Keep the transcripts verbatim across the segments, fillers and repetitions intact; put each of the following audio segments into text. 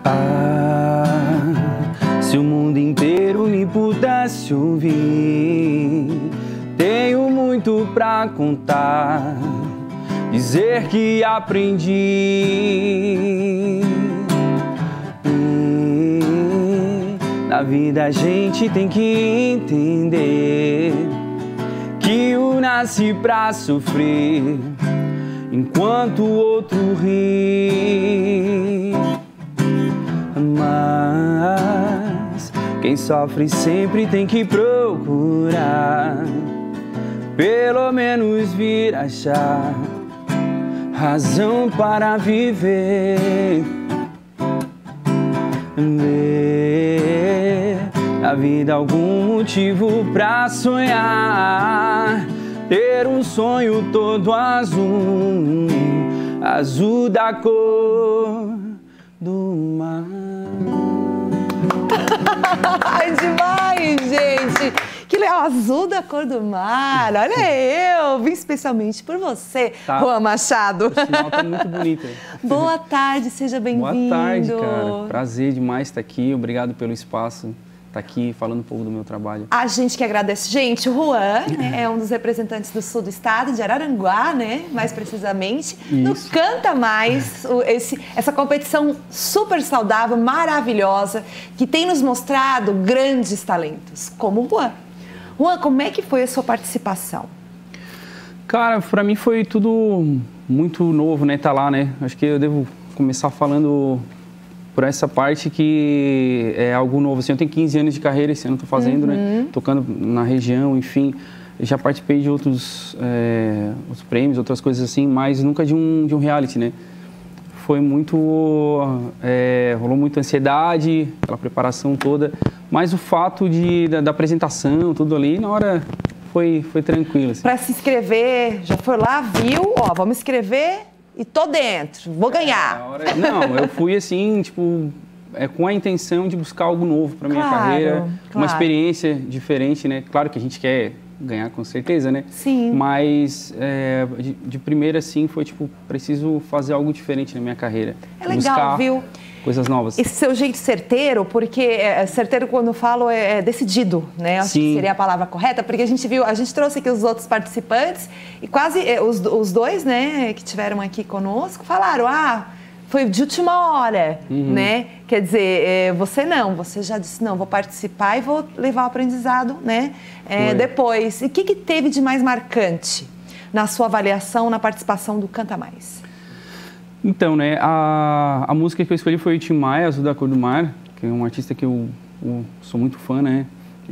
Ah, se o mundo inteiro me pudesse ouvir, tenho muito pra contar, dizer que aprendi. Hum, na vida a gente tem que entender que um nasce pra sofrer, enquanto o outro ri. Mas quem sofre sempre tem que procurar, pelo menos vir achar razão para viver. Ver na vida algum motivo pra sonhar, ter um sonho todo azul, azul da cor do mar. Ai, demais, gente! Que legal, azul da cor do mar. Olha eu, vim especialmente por você, tá. Juan Machado. O sinal tá muito bonito. Boa tarde, seja bem-vindo. Boa tarde, cara. Prazer demais estar aqui. Obrigado pelo espaço. Tá aqui falando um pouco do meu trabalho. A gente que agradece. Gente, o Juan, né, é um dos representantes do sul do estado, de Araranguá, né, mais precisamente. Isso. No Canta Mais, o, esse, essa competição super saudável, maravilhosa, que tem nos mostrado grandes talentos, como o Juan. Juan, como é que foi a sua participação? Cara, pra mim foi tudo muito novo, né, tá lá, né. Acho que eu devo começar falando por essa parte que é algo novo. Assim, eu tenho quinze anos de carreira, esse ano estou fazendo, uhum. né? Tocando na região, enfim. Já participei de outros, é, outros prêmios, outras coisas assim, mas nunca de um, de um reality, né? Foi muito... É, rolou muita ansiedade, aquela preparação toda, mas o fato de, da, da apresentação, tudo ali, na hora foi, foi tranquilo. Assim. Para se inscrever, já foi lá, viu? Ó, vamos inscrever... E tô dentro, vou ganhar. É, hora... Não, eu fui assim, tipo, é, com a intenção de buscar algo novo para minha claro, carreira, claro. Uma experiência diferente, né? Claro que a gente quer ganhar com certeza, né? Sim. Mas é, de, de primeira, assim, foi tipo, preciso fazer algo diferente na minha carreira. É legal, buscar viu? Coisas novas. Esse seu jeito certeiro, porque é, certeiro quando eu falo é, é decidido, né? Acho Sim. que seria a palavra correta, porque a gente viu, a gente trouxe aqui os outros participantes e quase é, os, os dois, né, que tiveram aqui conosco, falaram, ah, foi de última hora, uhum. né? Quer dizer, é, você não, você já disse, não, vou participar e vou levar o aprendizado, né? É, depois. E o que, que teve de mais marcante na sua avaliação, na participação do Canta Mais? Então, né, a, a música que eu escolhi foi o Tim Maia, Azul da Cor do Mar, que é um artista que eu, eu sou muito fã, né,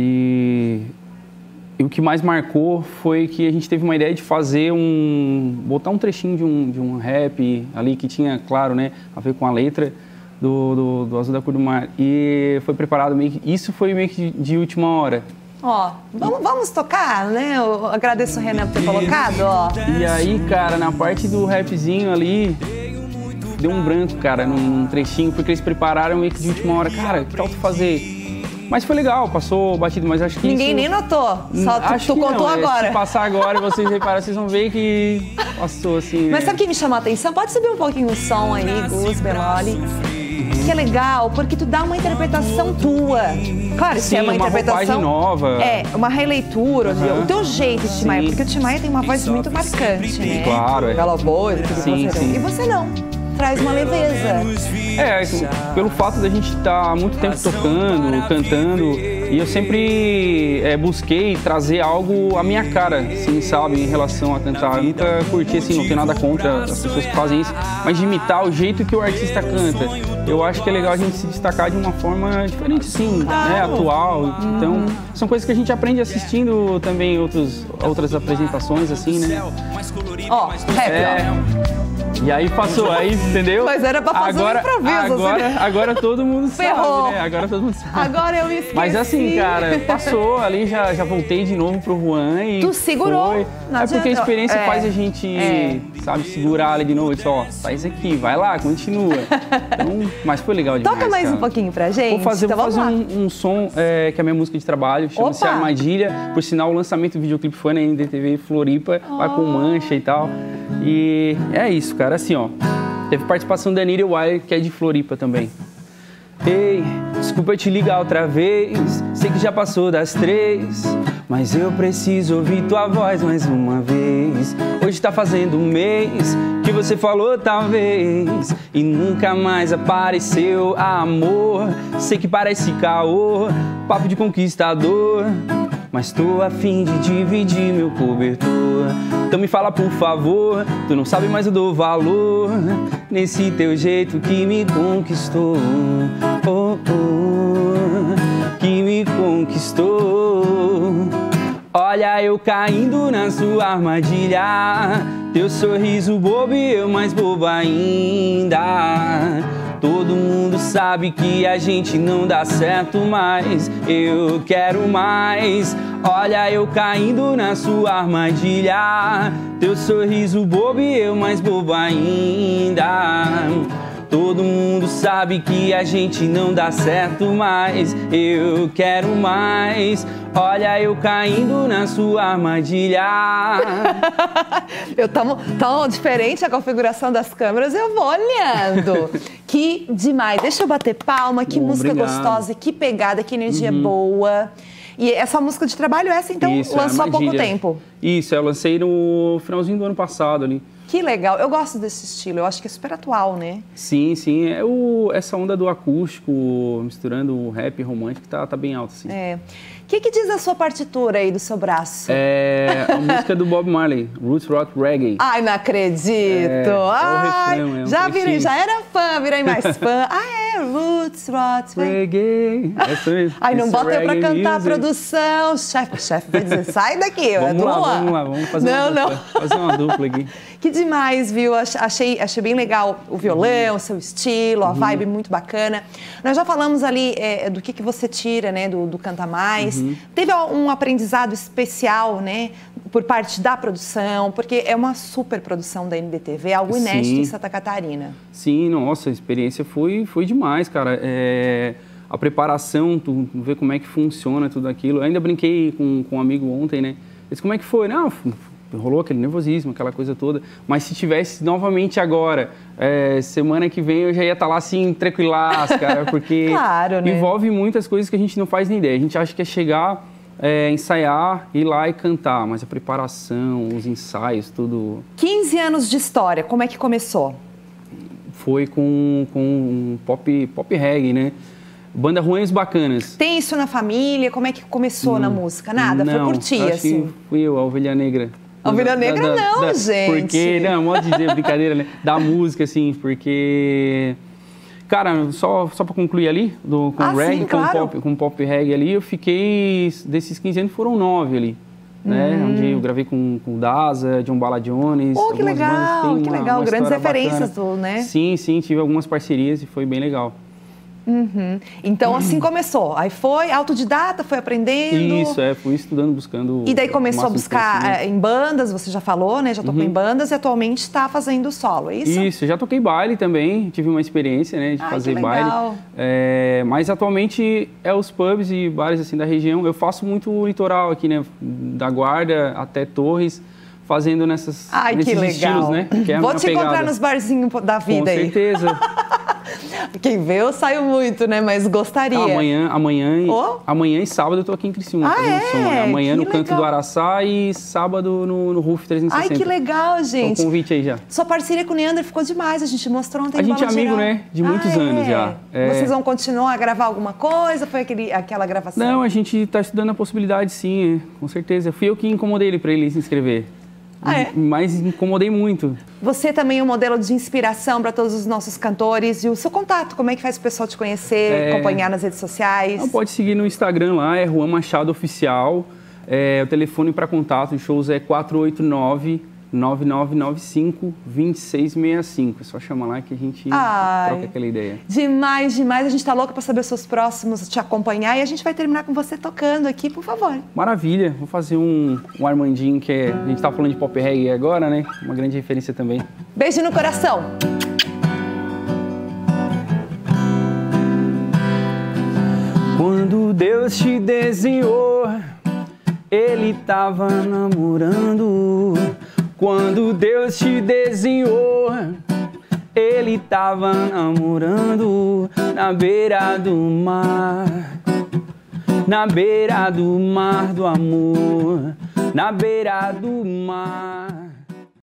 e, e o que mais marcou foi que a gente teve uma ideia de fazer um, botar um trechinho de um, de um rap ali que tinha, claro, né, a ver com a letra do, do, do Azul da Cor do Mar, e foi preparado meio que, isso foi meio que de, de última hora. Ó, vamos, vamos tocar, né? Eu agradeço o Renan por ter colocado, ó. E aí, cara, na parte do rapzinho ali, deu um branco, cara, num trechinho, porque eles prepararam meio que de última hora. Cara, que tal tu fazer? Mas foi legal, passou batido, mas acho que ninguém isso... nem notou, só tu, acho tu que contou não, agora. É, se passar agora e vocês repararem, vocês vão ver que passou assim, Mas né? sabe o que me chamou a atenção? Pode subir um pouquinho o som aí, Gus, Beloli. Que é legal, porque tu dá uma interpretação tua. Claro, isso Sim, é uma, uma interpretação nova. É, uma releitura, uhum. o teu jeito de Tim Maia, porque o Tim Maia tem uma voz muito marcante, né? Claro, é. Aquela voz, aquele sim, sim. E você não. Traz uma leveza. É, pelo fato da gente estar há muito tempo tocando, cantando, e eu sempre é, busquei trazer algo à minha cara, assim, sabe, em relação a cantar. Eu nunca curti, assim, não tenho nada contra as pessoas que fazem isso, mas de imitar o jeito que o artista canta. Eu acho que é legal a gente se destacar de uma forma diferente, sim, né, atual. Então, são coisas que a gente aprende assistindo também outros, outras apresentações, assim, né. Ó, rap, é, ó. E aí passou, aí, entendeu? Mas era pra fazer agora, um improviso. Agora, assim. agora todo mundo Ferrou. sabe, né? Agora todo mundo sabe. Agora eu me esqueci. Mas assim, cara, passou ali, já, já voltei de novo pro Juan e tu segurou. Foi. Não é porque a experiência é. faz a gente, é. sabe, segurar ali de novo. Disse, ó, faz aqui, vai lá, continua. Então, mas foi legal demais, Toca mais cara. um pouquinho pra gente. Vou fazer, então, vou fazer um, um um som é, que é a minha música de trabalho, chama-se Armadilha. Por sinal, o lançamento do videoclipe foi na N D T V Floripa, oh. vai com mancha e tal. E é isso, cara, assim, ó. Teve participação da Anitta Wire, que é de Floripa também. Ei, desculpa te ligar outra vez, sei que já passou das três, mas eu preciso ouvir tua voz mais uma vez. Hoje tá fazendo um mês que você falou talvez e nunca mais apareceu amor. Sei que parece caô, papo de conquistador, mas tô a fim de dividir meu cobertor. Então me fala por favor, tu não sabe mais eu dou valor nesse teu jeito que me conquistou, oh, oh, que me conquistou. Olha eu caindo na sua armadilha, teu sorriso bobo e eu mais bobo ainda. Todo mundo sabe que a gente não dá certo, mas eu quero mais. Olha eu caindo na sua armadilha, teu sorriso bobo e eu mais bobo ainda. Todo mundo sabe que a gente não dá certo, mas eu quero mais. Olha eu caindo na sua armadilha. Eu tão, tão diferente a configuração das câmeras, eu vou olhando. Que demais. Deixa eu bater palma, que Bom, música obrigado. gostosa, que pegada, que energia Uhum. boa. E essa música de trabalho, essa então Isso, lançou é há pouco Armadilha. tempo. Isso, eu lancei no finalzinho do ano passado ali. Que legal. Eu gosto desse estilo, eu acho que é super atual, né? Sim, sim, é o, essa onda do acústico, misturando o rap romântico, tá, tá bem alto, assim. É. O que, que diz a sua partitura aí do seu braço? É a música do Bob Marley, Roots Rock Reggae. Ai, não acredito! É, é o Ai, refrão, é um já, virei, trechinho. já era fã, virei mais fã. Ah, é, Roots, Roots, Reggae. Essa mesmo. Ai, não Esse bota eu pra reggae cantar a music. produção. Chefe, chefe vai dizer, sai daqui, é Vamos lá, tua. vamos lá, vamos fazer, não, uma, não. dupla, fazer uma dupla aqui. Que demais, viu? Ach- Achei, achei bem legal o violão, o seu estilo, a Uhum. vibe muito bacana. Nós já falamos ali é, do que, que você tira, né, do, do Canta Mais. Uhum. Teve um aprendizado especial, né, por parte da produção, porque é uma super produção da N B T V, algo inédito Sim. em Santa Catarina. Sim, nossa, a experiência foi, foi demais, cara. É, a preparação, tu ver como é que funciona tudo aquilo. Eu ainda brinquei com, com um amigo ontem, né? Eu disse, como é que foi? Não, f- rolou aquele nervosismo, aquela coisa toda. Mas se tivesse novamente agora, é, semana que vem eu já ia estar lá assim, tranquilaço, cara, porque Claro, né? envolve muitas coisas que a gente não faz nem ideia. A gente acha que é chegar, é, ensaiar, ir lá e cantar, mas a preparação, os ensaios, tudo quinze anos de história, como é que começou? foi com, com um pop, pop reggae, né? Banda Ruins Bacanas. Tem isso na família? Como é que começou na música? Nada? Não, Foi por ti, acho assim? que fui eu, a Ovelha Negra. A Ovelha Negra não, gente. Porque, não, modo de dizer, brincadeira, né? Da música, assim, porque... Cara, só, só pra concluir ali, do, com Ah, reggae, sim, com, claro. pop, com pop reggae ali, eu fiquei... Desses quinze anos foram nove ali, né? Onde eu gravei com, com Daza, John Bala Jones. Oh, que algumas bandas, legal, tem que uma- legal. uma Grandes história referências, bacana. do, né? Sim, sim, tive algumas parcerias e foi bem legal. Uhum. Então, assim começou. Aí foi autodidata, foi aprendendo. Isso, é, fui estudando, buscando... E daí começou a o máximo de buscar conhecimento. eh, em bandas, você já falou, né? Já tocou em bandas e atualmente está fazendo solo, é isso? Isso, já toquei baile também, tive uma experiência, né, de Ai, fazer que baile. legal. É, mas atualmente é os pubs e bares assim da região. Eu faço muito o litoral aqui, né, da Guarda até Torres, fazendo nessas, Ai, nesses que legal. estilos, né? Que é a Vou minha te pegada. encontrar nos barzinhos da vida Com aí. certeza. Quem vê, eu saio muito, né? Mas gostaria. Ah, amanhã, amanhã, e, Oh. amanhã e sábado eu tô aqui em Criciúma. Ah, fazendo é? som, né? Amanhã Que no Canto legal. do Araçá e sábado no, no Roof trezentos e Ai, sessenta. que legal, Então, gente. o convite aí já. Sua parceria com o Neander ficou demais, a gente mostrou ontem A no gente é Balão amigo, Geral. né? De muitos Ah, anos é? já. É. Vocês vão continuar a gravar alguma coisa? Foi aquele, aquela gravação? Não, a gente está estudando a possibilidade, sim, é, com certeza. Fui eu que incomodei ele para ele se inscrever. Ah, é? Mas incomodei muito. Você também é um modelo de inspiração para todos os nossos cantores. E o seu contato, como é que faz o pessoal te conhecer, É. acompanhar nas redes sociais? Não, pode seguir no Instagram lá, é Juan Machado Oficial. É, o telefone para contato de shows é quatro oito nove, nove nove nove cinco, dois seis seis cinco. É só chamar lá que a gente Ai. troca aquela ideia. Demais, demais. A gente tá louca para saber os seus próximos, te acompanhar. E a gente vai terminar com você tocando aqui, por favor. Maravilha, vou fazer um, um Armandinho, que é, a gente tá falando de pop reggae agora, né? Uma grande referência também. Beijo no coração. Quando Deus te desenhou, Ele tava namorando. Quando Deus te desenhou, Ele tava namorando na beira do mar, na beira do mar do amor, na beira do mar.